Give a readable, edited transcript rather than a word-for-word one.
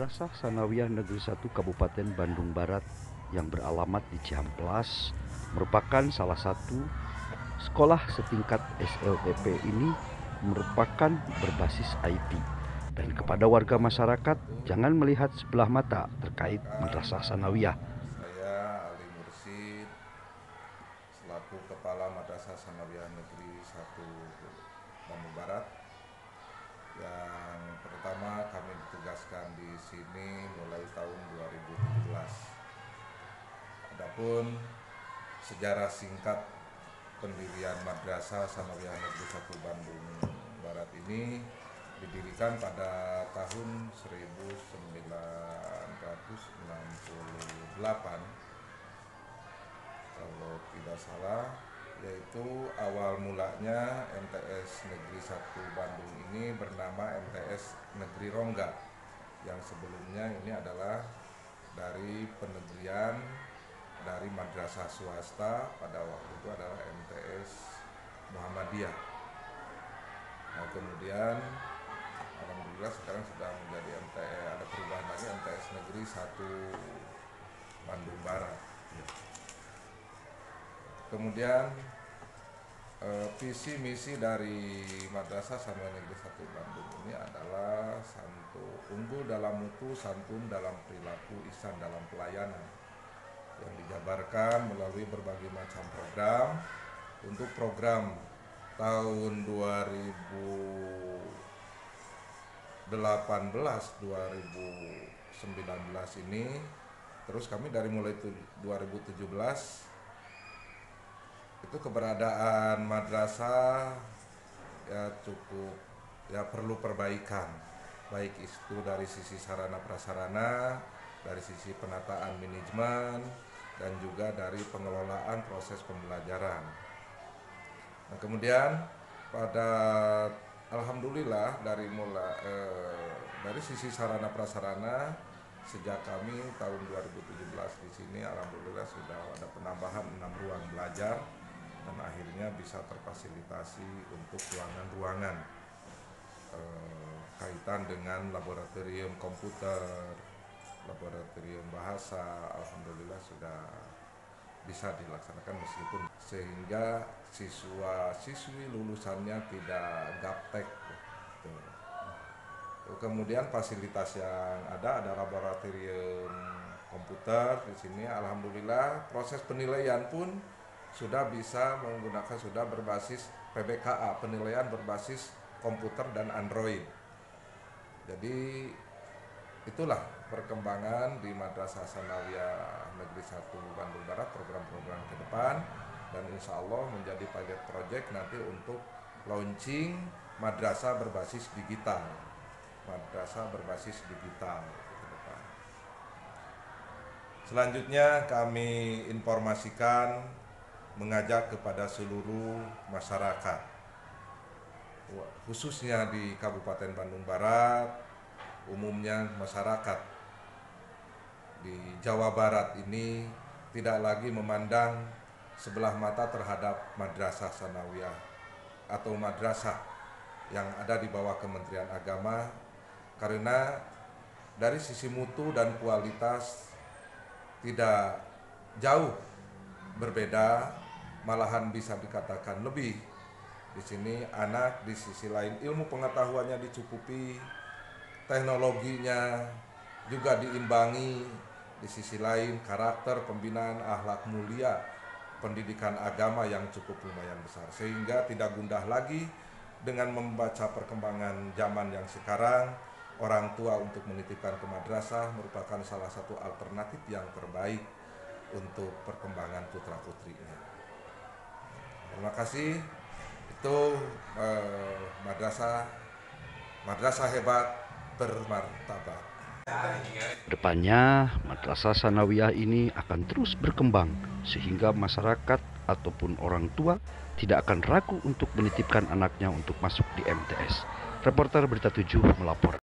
Madrasah Sanawiyah Negeri 1 Kabupaten Bandung Barat yang beralamat di Cihamplas merupakan salah satu sekolah setingkat SLTP. Ini merupakan berbasis IT, dan kepada warga masyarakat jangan melihat sebelah mata terkait Madrasah Sanawiyah. Saya Ali Mursid selaku Kepala Madrasah Sanawiyah Negeri 1 Bandung Barat. Yang pertama, kami ditugaskan di sini mulai tahun 2017. Adapun sejarah singkat pendirian Madrasah Sanawiyah Negeri 1 Bandung Barat ini didirikan pada tahun 1968 kalau tidak salah, yaitu awal mulanya MTS Negeri 1 Bandung ini bernama MTS Negeri Rongga, yang sebelumnya ini adalah dari penegrian dari madrasah swasta pada waktu itu adalah MTS Muhammadiyah. Nah, kemudian alhamdulillah sekarang sudah menjadi MTS, ada perubahan lagi, MTS Negeri 1 Bandung Barat. Kemudian visi misi dari Madrasah Sanawiyah Negeri 1 Bandung ini adalah unggul dalam mutu, santun dalam perilaku, ihsan dalam pelayanan, yang dijabarkan melalui berbagai macam program. Untuk program tahun 2018-2019 ini, terus kami dari mulai 2017 itu keberadaan madrasah ya cukup ya perlu perbaikan, baik itu dari sisi sarana prasarana, dari sisi penataan manajemen, dan juga dari pengelolaan proses pembelajaran. Nah, kemudian pada alhamdulillah dari sisi sarana prasarana, sejak kami tahun 2017 di sini alhamdulillah sudah ada penambahan 6 ruang belajar, dan akhirnya bisa terfasilitasi untuk ruangan-ruangan kaitan dengan laboratorium komputer, laboratorium bahasa, alhamdulillah sudah bisa dilaksanakan meskipun sehingga siswa-siswi lulusannya tidak gaptek. Kemudian fasilitas yang ada laboratorium komputer di sini, alhamdulillah proses penilaian pun sudah bisa menggunakan, sudah berbasis PBKA, penilaian berbasis komputer dan Android. Jadi itulah perkembangan di Madrasah Sanawiyah Negeri 1 Bandung Barat, program-program ke depan, dan insya Allah menjadi pilot project nanti untuk launching madrasah berbasis digital, madrasah berbasis digital ke depan. Selanjutnya kami informasikan, mengajak kepada seluruh masyarakat, khususnya di Kabupaten Bandung Barat, umumnya masyarakat di Jawa Barat ini tidak lagi memandang sebelah mata terhadap Madrasah Sanawiyah atau madrasah yang ada di bawah Kementerian Agama, karena dari sisi mutu dan kualitas tidak jauh berbeda, malahan bisa dikatakan lebih. Di sini anak di sisi lain ilmu pengetahuannya dicukupi, teknologinya juga diimbangi, di sisi lain karakter, pembinaan akhlak mulia, pendidikan agama yang cukup lumayan besar, sehingga tidak gundah lagi dengan membaca perkembangan zaman yang sekarang. Orang tua untuk menitipkan ke madrasah merupakan salah satu alternatif yang terbaik untuk perkembangan putra putrinya. Terima kasih. Itu madrasah hebat bermartabat. Depannya, Madrasah Sanawiyah ini akan terus berkembang sehingga masyarakat ataupun orang tua tidak akan ragu untuk menitipkan anaknya untuk masuk di MTS. Reporter Berita 7 melapor.